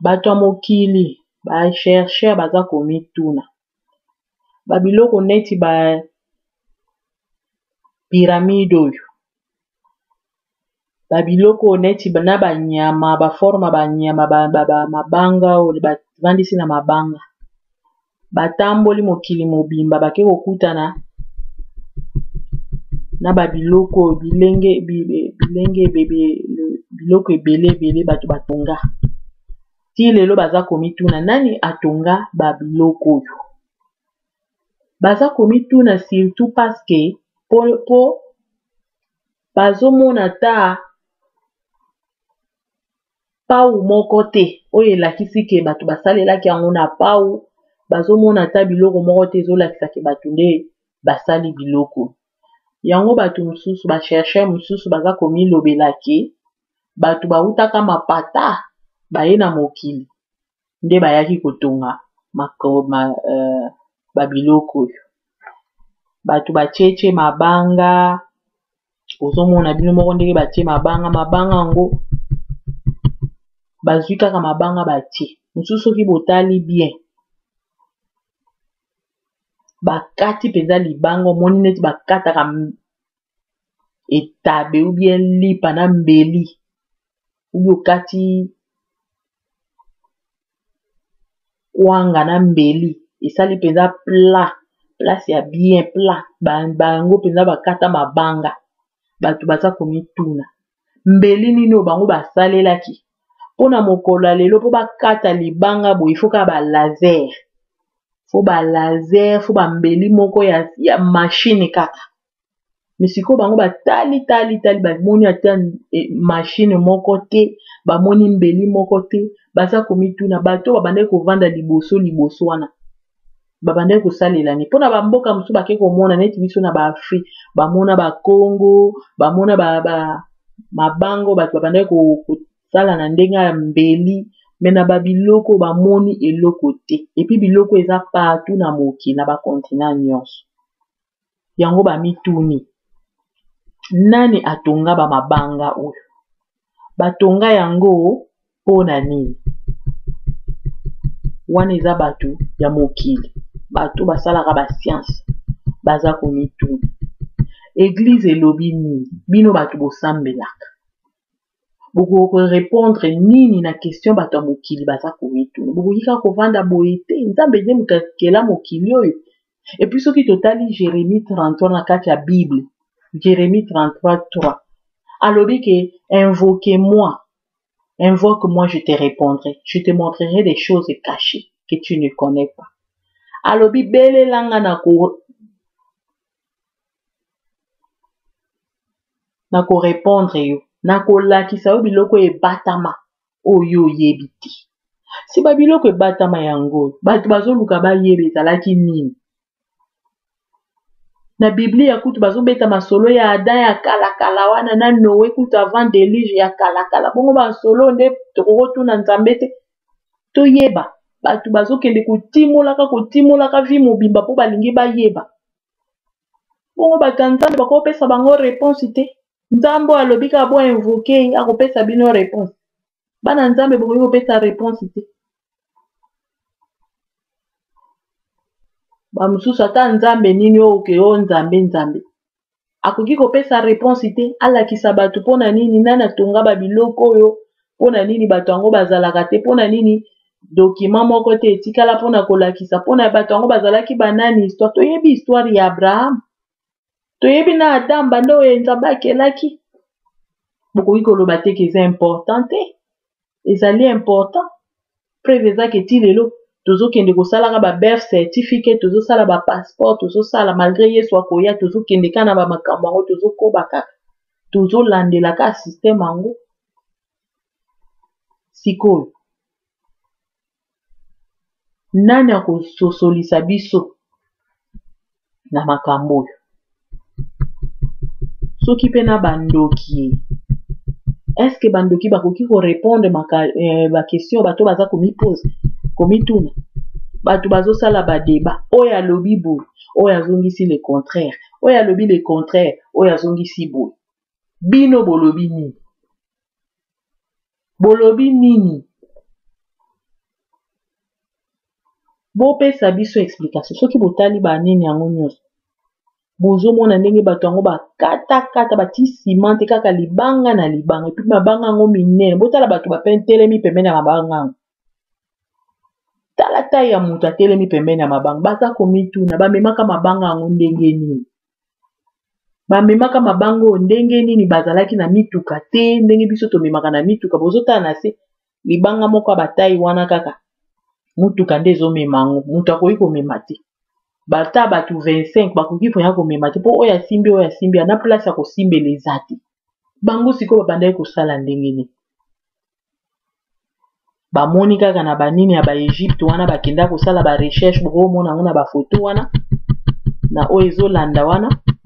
bato ya mokili ba chercheur baza komituna babiloko neti ba pyramide oyo babiloko neti na banyama baforma banyama mabanga oyo bavandisi na mabanga batamboli mokili mobimba bake kokutana na babiloko bilenge biloko ebele bato batonga ti lelo baza komituna nani atonga babiloko oyo baza komituna surtout parce que po bazomona ta pau moko te oyo elakisi ke bato basalelaki yango na pau bazomona ta biloko moko te ezolakisa ke bato nde basali biloko yango bato mosusu bachercheur mosusu baza komilobelaki bato bautaka mapata baye na mokili nde bayaki kotonga babiloko oyo bato bacheche mabanga ozomona bino moko ndenge batie mabanga yango bazwi kaka mabanga batie mosusu soki botali bien bakati mpenza libanga omoni neti bakataka etabe ou bien lipa na mbeli ubi okati kwanga na mbeli esali mpenza place ya bien plat bango mpenza bakata mabanga bato baza komituna mbeli nini oyo bango basalelaki mpona mokolo ya lelo mpo bakata libanga boye ifo kaka balaser fo balaser fo bambeli moko ya mashine kaka misiko bango batali bamoni ata mashine moko te bamoni mbeli moko te baza komituna bato babandaki kovanda liboso wana babandaki kosalelani mpona bamboka mosusu bake komona neti biso na baafrike bamona bakongo bamona mabango bato babandaki kosala na ndenge ya mbeli me na babiloko bamoni eloko te epi biloko eza partout na mokili na bakontinent nyonso yango bamituni nani atonga bamabanga oyo batonga yango mpona nini wana eza bato ya mokili bato basalaka basianse baza komituna eglize elobi nini bino bato bosambelaka bokorepondre nini na question bato ya mokili baza komituna bokoyika kovanda boye te nzambe nde mokakela mokili oyo epuis soki totali Jérémie 33 na kati ya bible Jérémie 33:3 alobi ke invoque-moi, je te répondrai, je te montrerai des choses cachées que tu ne connais pas. Alobi belelanga na ko répondre yo na kolakisa yo biloko ebatama oyo oyebi te. Si ba biloko ebatama yango bato bazoluka bayeba ezalaki nini na Biblia ya kutu bazobeta masolo ya Adam ya kala wana na Noé kutu avant déluge ya kala bongo basolo nde tokotuna nzambe te toyeba bato bazokende kotimolaka vi mobimba mpo balingi bayeba bongo bato ya nzambe bakopesa bango réponse te nzambe alobi kaka bo invoke akopesa bino réponse bana nzambe bokoki kopesa réponse te bamosusu ata nzambe nini oke o nzambe akoki kopesa réponse te alakisa bato mpona nini nani atonga babiloko oyo mpona nini bato yango bazalaka te mpona nini document moko te etikala mpona kolakisa mpona bato yango bazalaki banani histoire toyebi histoire ya Abraham toyebi na Adam banda oyo nzambe akelaki bokoki koloba te ke eza important te ezali important preuve ezake ti lelo tozokende kosalaka ba birth certificate tozosala ba passeport tozosala malgré yesu akoya tozokende ka na bamakambo yango tozokoba kaka tozolandela ka systeme yango sikoyo nani akososolisa biso na makambo oyo soki mpe na bandoki eske bandoki bakoki korépondre bakestion bato baza komituna bato bazosala badeba oyo alobi boye oyo azongisi le contraire oyo alobi le contraire oyo azongisi boye bino bolobi nini bopesa biso explication soki botali banini yango nyonso bozomona ndenge bato yango bakatakata bati nsima te kaka libanga na libanga epi mabanga yango minene botala bato bapentelemi pembeni ya mabanga yango tala tai ya moto atelemi pembeni ya mabanga baza komituna bamemaka mabanga yango ndenge nini bamemaka mabanga oyo ndenge nini bazalaki na mituka te ndenge biso tomemaka na mituka bozotala na se libanga moko ya batai wana kaka mutuka nde ezomema yango moto akoki komema te bata bato 25 bakoki koya komema te mpo oyo asimbi ana place ya kosimbela eza te bango sikoyo babandaki kosala ndenge nini bamoni kaka na banini ya baegypte wana bakenda kosala barecherche bokomona yango na bafoto wana na oyo ezolanda wana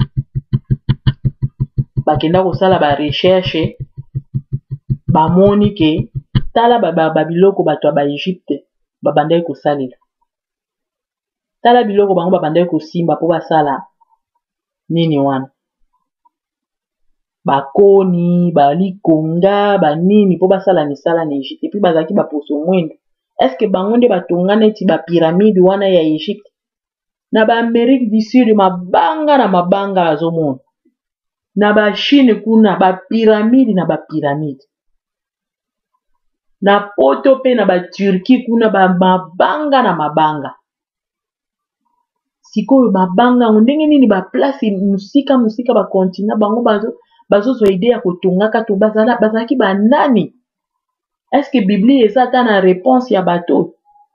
bakenda kosala barecherche bamoni ke tala babiloko bato ya baegypte babandaki kosalela tala biloko bango babandaki kosimba mpo basala nini wana bakoni balikonga banini mpo basala misala na Egypte epi bazalaki baposo mwendo eske bango nde batonga neti bapiramide wana ya Egypte na baamérique du sud mabanga na mabanga azomona na bachine kuna bapiramide na bapiramide na poto mpe na baturki kuna mabanga na mabanga sikoyo mabanga yango ndenge nini baplace musika bakontina bango bazozwa ide ya kotongaka to bazalaki banani eske biblie eza ata na réponse ya bato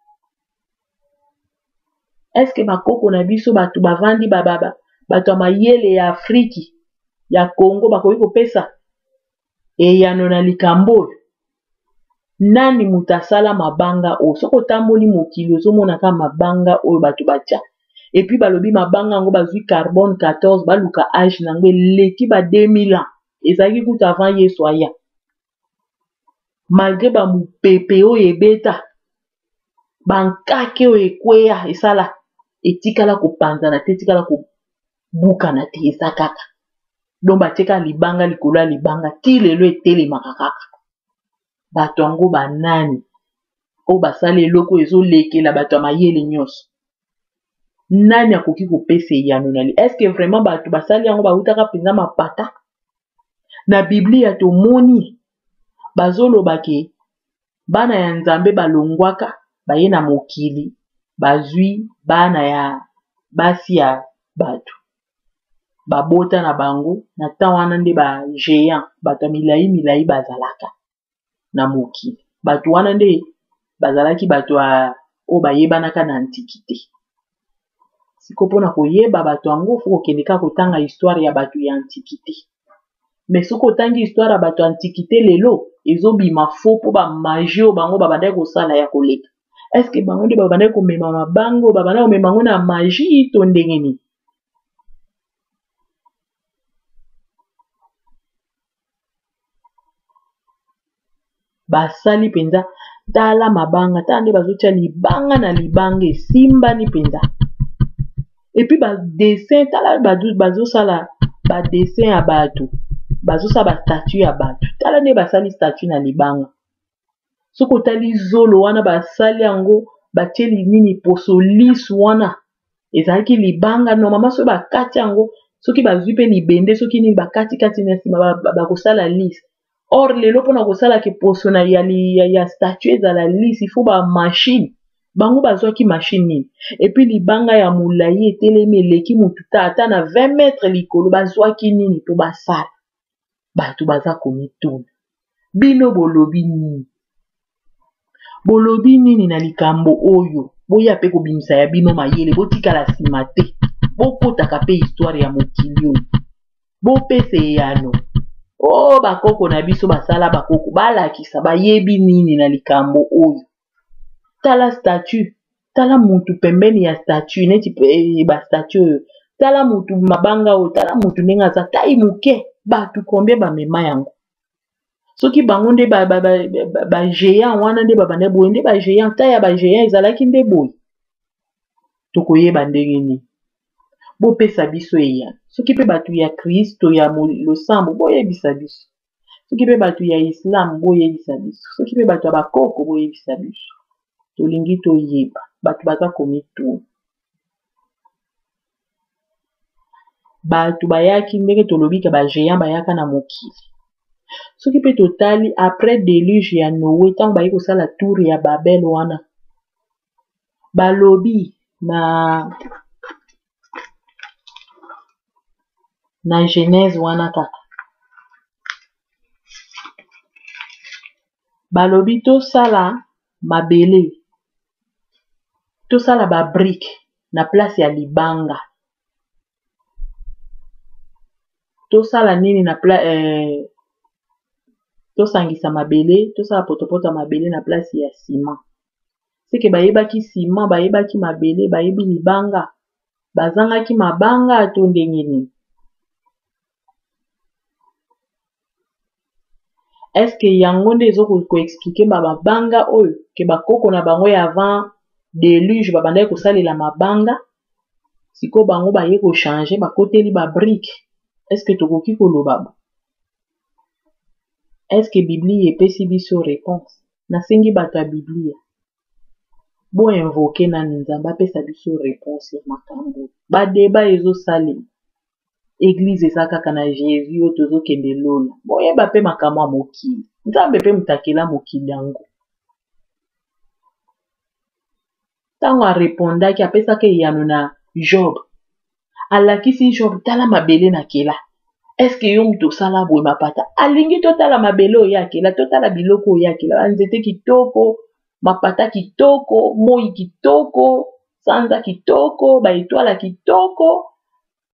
eske bakoko na biso bato bavandi bato ya mayele ya afriki ya Congo bakoki kopesa eyano na likambo oyo nani moto asala mabanga oyo soki otamboli mokili ozomonaka mabanga oyo bato batya epuis balobi mabanga yango bazwi carbone 14 baluka age nango eleki ba 2000 ans ezalaki kuta avant yesu aya malgré bamopepe oyo ebeta bankake oyo ekweya esala etikala kopanzana te etikala kobukana te eza kaka don batieka libanga likolo ya libanga ti lelo etelemaka kaka bato yango banani oyo basala eloko ezolekela bato ya mayele nyonso nani akoki kopesa eyano na eske vraiment bato basali yango bautaka mpenza mapata na biblia tomoni bazoloba ke bana ya nzambe balongwaka baye na mokili bazwi bana ya basi ya bato babota na bango na temps wana nde bagéant bato ya milai bazalaka na mokili bato wana nde bazalaki bato oyo bayebanaka na antiquité siko mpona koyeba bato yango fo kokende kaka kotanga histoire ya bato ya antiquité mais soki otangi histoire ya bato ya antiquité lelo ezobima fo mpo bamagie oyo bango babandaki kosala ya koleka eske bango nde babandaki komema mabango babandaki komema yango na magie to ndenge nini basali mpenza tala mabanga tala nde bazotia libanga na libanga esimbani mpenza epuis badessin tala bazosala badessin ya bato bazosala bastatue ya bato tala nde basali statue na libanga soki otali zolo wana basali yango batie nini poso lisu wana ezalaki libanga normalement soki bakati yango soki bazwi mpe libende soki nini bakatikati na nsima bakosala lise or lelo mpona kosalaka poso na ya statue ezala lise ifo bamashine bango bazwaki mashine nini epuis libanga ya molai etelemi eleki motu ata na 20 metre likolo bazwaki nini mpo basala bato baza komituna bino bolobi nini na likambo oyo boya mpe kobimisa ya bino mayele botikala nsima te bokotaka mpe histoire ya mokili oyo bopesa eyano bakoko na biso basala bakoko balakisa bayebi nini na likambo oyo tala statue tala mutu pembeni ya statue neti bastatue oyo tala mutu mabanga oyo tala mutu ndenge aza tai moke bato combien bamema yango soki bango nde bagéant wana nde babanda boye nde bagéant ta ya bagéant ezalaki nde boye tokoyeba ndenge nini bopesa biso eyano soki mpe bato ya kristo ya losambo boyebisa biso soki mpe bato ya islam boyebisa biso soki mpe bato ya bakoko boyebisa biso tolingi toyeba bato baza komituna. Bato bayaki ndenge tolobi ke bagéant bayaka na mokili. Soki mpe totali après déluge ya Noé ntango bayi kosala tour ya Babel wana, balobi na Genèse wana kaka, balobi tosala mabele, tosala babrike na place ya libanga, tosala nini na tosangisa mabele, tosala potopoto ya mabele na place ya ciment. Seke bayebaki ciment, bayebaki mabele, bayebi libanga, bazangaki mabanga to ndenge nini? Eske yango nde ezokoexplike mabanga oyo ke bakoko na bango ya avant déluge babandaki kosalela mabanga, siko bango baye kochange bakoteli babrike? Eske tokoki koloba bo? Eske Biblia epesi biso réponse? Nasengi bato ya Biblia bo invoke nani Nzambe apesa biso réponse ya makambo. Badeba ezosalema, église eza kaka na Jésus oyo tozokende lola. Boyeba mpe makambo ya mokili, Nzambe mpe mutakela mokili yango. Ntango arepondaki apesaki eyano na Job, alakisi Job tala mabele na kela. Eske yo mutu osala boye mapata? Alingi totala mabele oyo akela, totala biloko oyo akela, banzete kitoko, mapata kitoko, moi kitoko, sanza kitoko, baetwala kitoko,